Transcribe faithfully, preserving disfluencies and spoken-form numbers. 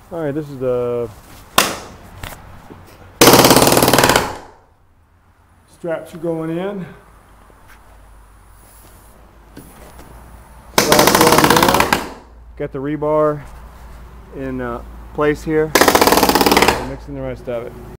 All right, this is the straps are going in. Straps going down. Got the rebar in uh, place here. Mixing the rest of it.